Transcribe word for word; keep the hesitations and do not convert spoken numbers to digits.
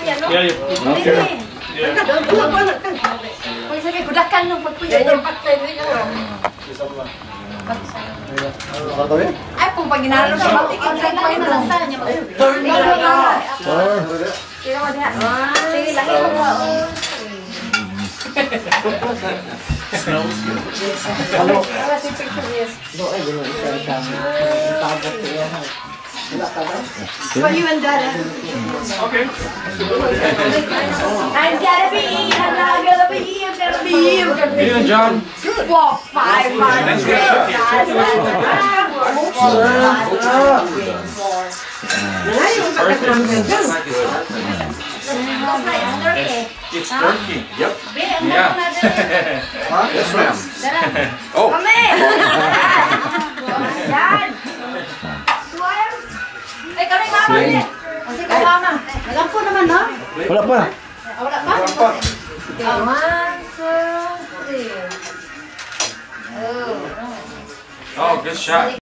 yan, no? Yeah, yeah. Okay. Yeah. Kung sabi, kudakan nung pagpuyo ng patay rin ka. Ay, kung pag ginalo sa batik, ang gagawin na lang tayo niya. Turn na lang. Kira mo diha. Sige, laki mo ba? Smells good. Hello. Para si picture, yes. Doon ay gano'n isa isang tabot siya. Wala ka ba? For you and Dada. Okay. I'm gonna be, I'm not gonna be, I'm gonna be, I'm gonna be. Good, John. Walk five miles. Thanks for the It's turkey. Yep. Yeah. Huh? Yes, ma'am. Oh. Kami! Yan! Ay, kami mama ulit. Kasi ka mama. Alam po naman, no? Wala pa. Wala pa? Wala pa. One, two, three. Oh. Oh, good shot.